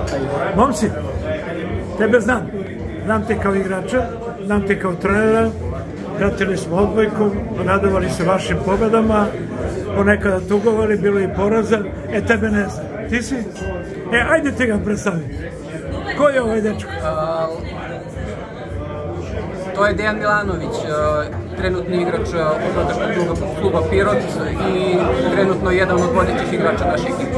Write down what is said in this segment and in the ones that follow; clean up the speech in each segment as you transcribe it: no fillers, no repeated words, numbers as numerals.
Momci, tebe znam. Znam te kao igrača, znam te kao trenera. Pratili smo odbojku, radovali se vašim pobedama, ponekada tugovali, bilo i poraza. Tebe ne znam. Ti si? Ajde ti ga predstavi. Ko je ovaj dečko? To je Dejan Milanović, trenutni igrač odbojkaškog kluba Pirot i trenutno jedan od vodećih igrača naše ekipe.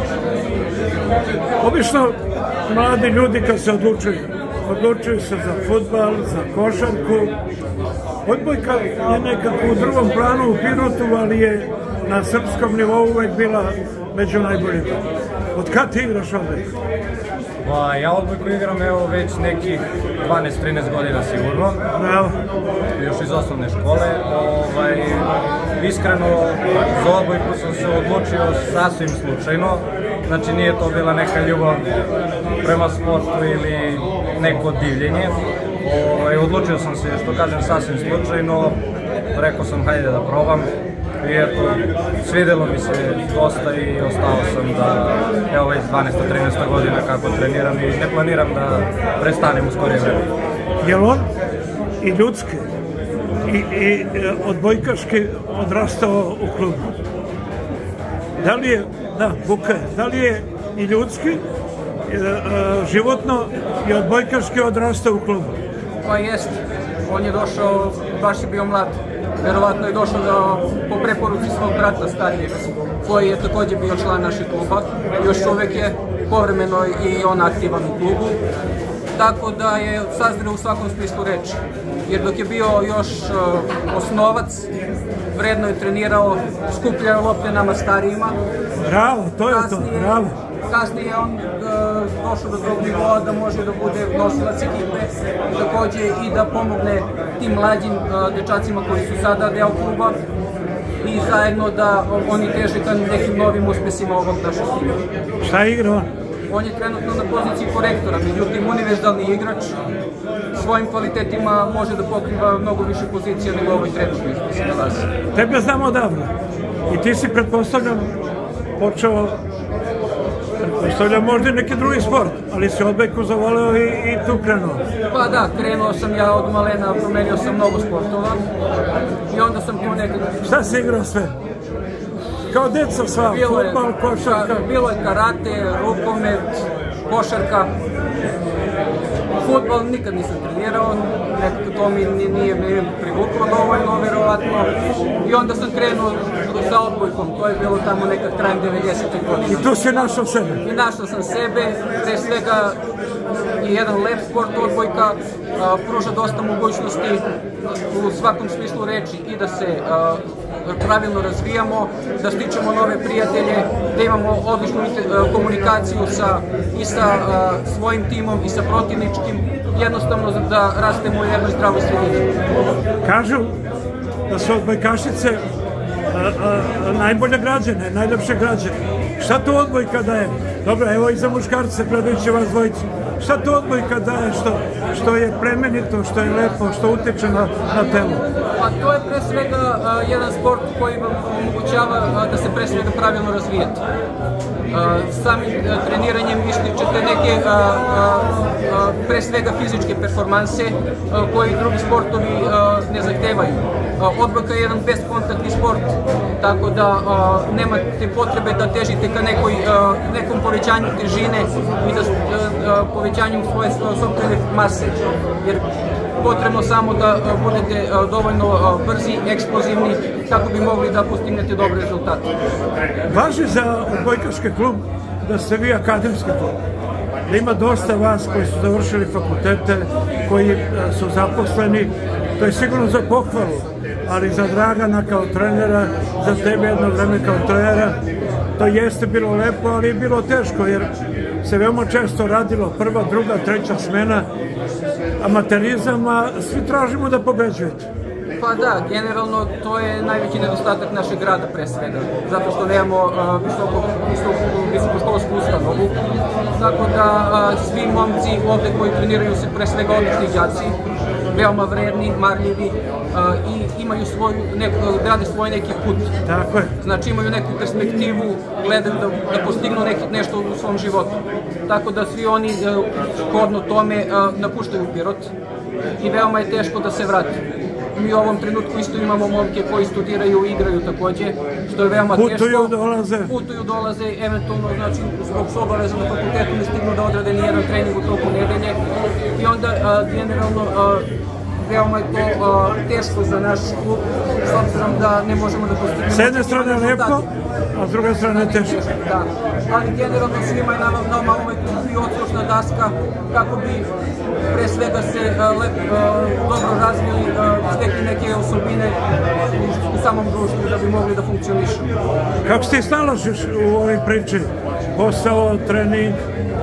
Obično mladi ljudi kad se odlučuju se za fudbal, za košarku. Odbojka je nekako u drugom planu u Pirotu, ali je na srpskom nivou uvek bila među najboljima. Od kada ti igraš odbojku? Ja odbojku igram već nekih 12-13 godina sigurno. Bravo. Još iz osnovne škole. Iskreno, za odbojku sam se odlučio sasvim slučajno. Znači nije to bila neka ljubav prema sportu ili neko divljenje. Odlučio sam se, što kažem, sasvim slučajno. Rekao sam hajde da probam. I eto, svidelo mi se dosta i ostao sam da, evo već 12-13 godina kako treniram i ne planiram da prestanem u skorije vreme. Je li on i ljudski i odbojkaški odrastao u klubu? Da li je, da, Buka je, da li je i ljudski, životno i odbojkaški odrastao u klubu? Pa jest, on je došao, baš je bio mlad. Verovatno je došao po preporuci svog brata starijeg, koji je također bio član našeg kluba. Još uvek je povremeno i on aktivan u klubu. Tako da je sazreo u svakom smislu reči. Jer dok je bio još osnovac, vredno je trenirao, skupljao lopte nama starijima. Bravo, to je to, bravo. Kasnije je on došao do tog nivoa da može da bude nosilac ekipe, također i da pomogne tim mlađim dečacima koji su sada deo kluba i zajedno da oni teže ka nekim novim uspesima ovog našeg tima. Šta igra on? On je trenutno na poziciji korektora, međutim univerzalni igrač, svojim kvalitetima može da pokriva mnogo više pozicija nego ovoj trenutnoj. Tebe znam odavno i ti si, pretpostavljam, počeo, pretpostavljam možda i neki drugi sport, ali si odbojku zavoleo i tu krenuo. Pa da, krenuo sam ja od malena, promenio sam mnogo sportova i onda sam tu nekako... Šta si igrao sve? Kao deca sva, fudbal, košarka? Bilo je karate, rukomet, košarka. Fudbal nikad nisam trenirao, nekako to mi nije privuklo dovoljno, verovatno. I onda sam krenuo sa odbojkom, to je bilo tamo nekad krajem 90. godina. I tu si našao sebe? I našao sam sebe, pre svega je jedan lep sport odbojka, pruža dosta mogućnosti u svakom smislu reči i da se pravilno razvijamo, da stičemo nove prijatelje, da imamo odličnu komunikaciju i sa svojim timom i sa protivničkim, jednostavno da rastemo u jednoj zdravoj sredini. Kažu da su odbojkašice najbolje građane, najlepše građane. Šta to odbojka daje? Dobro, evo i za muškarce, gledajući vas dvojicu. Šta to odbojka daje što je plemenito, što je lepo, što utiče na telo? Pa to je pre svega jedan sport koji vam omogućava da se pre svega pravilno razvijete. Samim treniranjem ističete neke pre svega fizičke performanse koji drugi sportovi ne zahtevaju. Odbojka je jedan beskontaktni sport, tako da nemate potrebe da težite ka nekom povećanju težine i da povećanju svoje sopstvene mase, jer potrebno samo da budete dovoljno brzi, eksplozivni, kako bi mogli da postignete dobre rezultate. Važi za odbojkaški klub da ste vi akademski klub, da ima dosta vas koji su završili fakultete, koji su zaposleni, to je sigurno za pohvalu, ali za Dragana kao trenera, za tebe jedno vreme kao trenera, to jeste bilo lepo, ali je bilo teško, jer se veoma često radilo prva, druga, treća smena, amaterizam, a svi tražimo da pobeđujete. Pa da, generalno to je najveći nedostatak našeg grada pre svega, zato što nemamo visokoškolsku ustanovu, tako da svi momci ovde koji treniraju se pre svega odlični đaci, veoma vredni, marljivi i imaju grade svoj neki put. Tako je. Znači imaju neku perspektivu, gledaju da postignu nešto u svom životu. tako da svi oni shodno tome napuštaju Pirot i veoma je teško da se vrati. Mi u ovom trenutku isto imamo momke koji studiraju i igraju takođe, što je veoma teško. Putuju, dolaze, eventualno, znači, zbog su obaveza na fakultetu ne stignu da odrade nijedan trening u toku nedelje i onda generalno veoma je to teško za naš klub, s obzirom da ne možemo da postignemo. S jedne strane je lepo, a s druge strane je teško. Da, ali generalno svima je nama ovaj klub i odslušna daska kako bi pre svega se dobro razvili, stekli neke osobine u samom društvu da bi mogli da funkcionišu. Kako se ti snalaziš u ovoj priči? Posao, trening?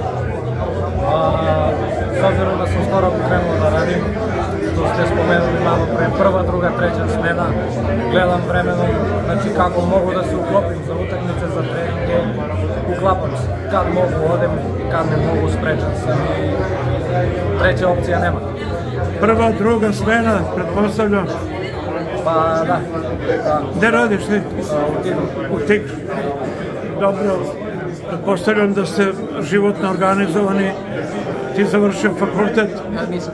S obzirom da sam skoro krenuo da radim, što ste spomenuli malo pre, prva, druga, treća smena, gledam vremenom, znači kako mogu da se uklopim za utakmice, za treninge, uklapam se, kad mogu odem, kad ne mogu sprečam se i treća opcija nema. Prva, druga smena, pretpostavljam? Pa da. Gde radiš ti? U Tigru. U Tigru. Dobro, pretpostavljam da ste životno organizovani. Ti završio fakultet? Nisam.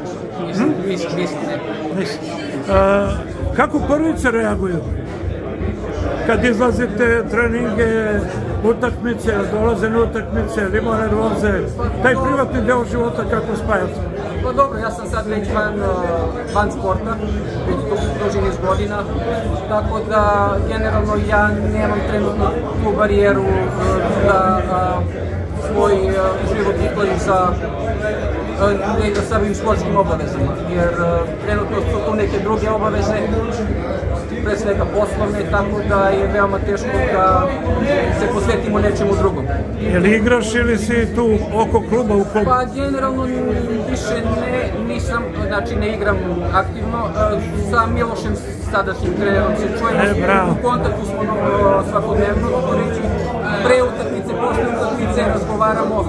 Kako prvice reaguju? Kad izlazite treninge, utakmice, dolaze na utakmice, ima nervoze, taj privatni deo života kako spajate? Pa dobro, ja sam sad već van sporta, već duži niz godina, tako da generalno ja nemam trenutno tu barijeru da svoj život uklonim sa ovim sportskim obavezama, jer trenutno su tu neke druge obaveze, pre svega poslovne, tako da je veoma teško da se posvetimo nečemu drugom. Je li igraš ili si tu oko kluba u klubu? Pa generalno više nisam, znači ne igram aktivno, sa Milošem sadašnjim trenerom se čujemo, u kontaktu smo svakodnevno, pre utakmice, posle utakmice razgovaramo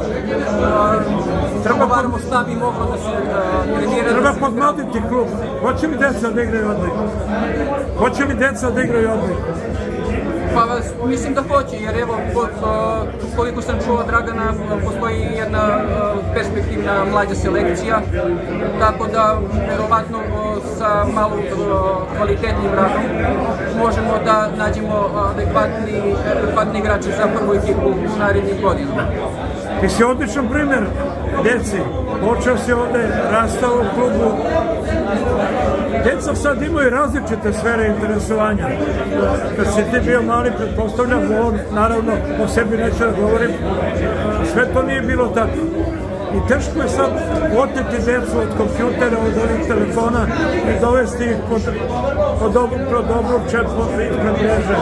šta bi moglo da se trenira. Treba podmladiti klub. Hoće li deca da igraju odbojku? Hoće li deca da igraju odbojku? Pa mislim da hoće, jer evo, koliko sam čuo od Dragana, postoji jedna perspektivna mlađa selekcija, tako da verovatno sa malo kvalitetnim radom možemo da nađemo adekvatni igrače za prvu ekipu u narednih godinama. Ti si odličan primjer deci. Počeo si ovde, rastao u klubu. Deca sad imaju različite sfere interesovanja. Kad si ti bio mali, pretpostavljam, on, naravno, o sebi neće da govorim, sve to nije bilo tako. I teško je sad oteti decu od kompjutera, od ovih telefona i dovesti ih pod dobrog čepa ispred mreže.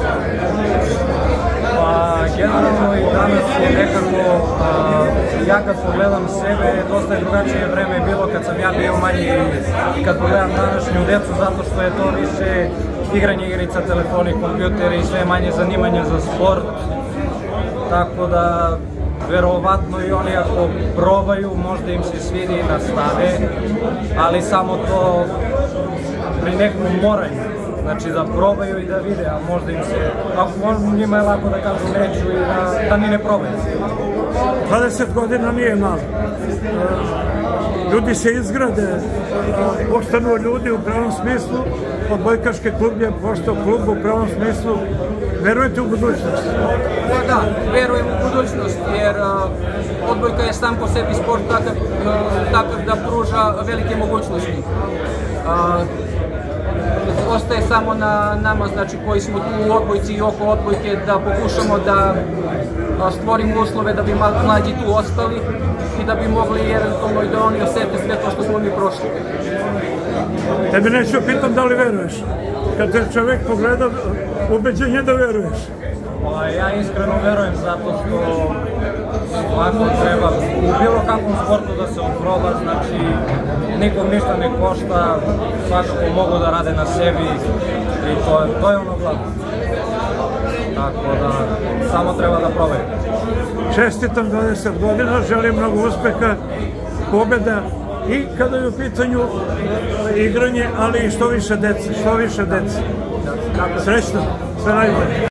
Pa, generalno i danas je nekako, ja kad pogledam sebe, dosta je drugačije vreme bilo kad sam ja bio manji i kad pogledam današnju decu, zato što je to više igranje igrica, telefoni, kompjuteri i sve manje zanimanja za sport. Tako da, verovatno i oni ako probaju, možda im se svidi i nastave, ali samo to pri nekom moranju. Znači da probaju i da vide, a možda im se, njima je lako da kažu neću i da ni ne probaju. 20 godina nije malo. Ljudi se izgrade, postanu ljudi u pravom smislu, odbojkaški klub je postao klub u pravom smislu. Verujete u budućnost? Da, verujem u budućnost, jer odbojka je sam po sebi sport takav da pruža velike mogućnosti. Ostaje samo na nama, znači, koji smo tu u odbojci i oko odbojke, da pokušamo da stvorimo uslove da bi mlađi tu ostali i da bi mogli eventualno i da oni osete sve to što smo mi prošli. Tebi neću pitam da li veruješ. Kad te čovjek pogleda, ubeđen je da veruješ. Ja iskreno verujem zato što svako treba u bilo kakvom sportu da se oproba, znači nikom ništa ne košta, svakako mogu da rade na sebi i to je ono glavno. Tako da samo treba da probaju. Čestitam 20 godina, želim mnogo uspeha, pobjeda i kada je u pitanju igranje, ali i što više dece, Srećno, sve najbolje.